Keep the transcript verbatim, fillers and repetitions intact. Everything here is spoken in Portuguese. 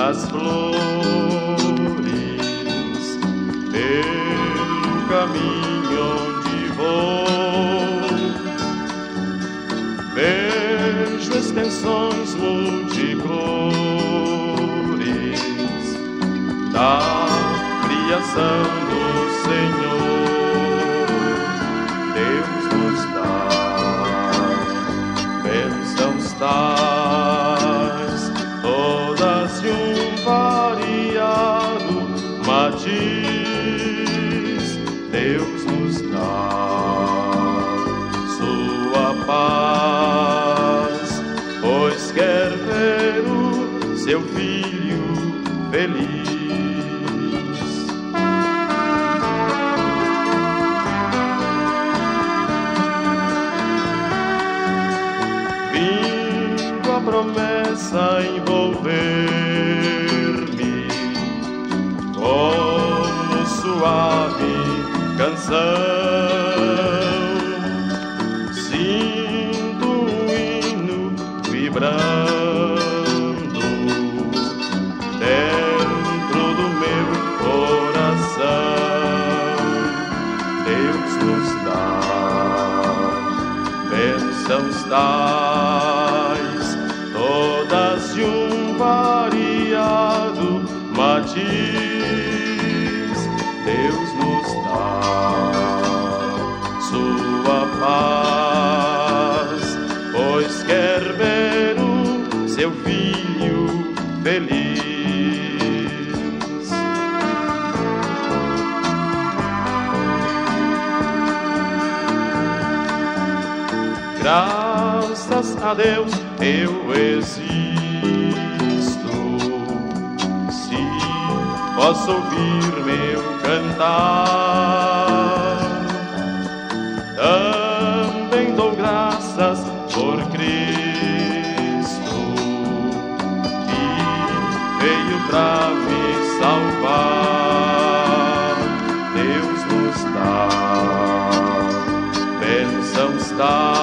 as flores pelo caminho onde vou. Vejo extensões multicores da criação do Senhor. Deus nos dá bênçãos tais, todas de um variado matiz. Deus nos dá sua paz, pois quer ver o seu filho feliz. Vindo a promessa envolver-me como suave canção, sinto um hino vibrando dentro do meu coração. Deus nos dá bênçãos tais, todas de um variado matiz. Deus nos dá sua paz, pois quer ver o seu filho feliz. Graças a Deus eu existo, se posso ouvir meu cantar. Também dou graças por Cristo, que veio pra me salvar. Deus nos dá bênçãos tais,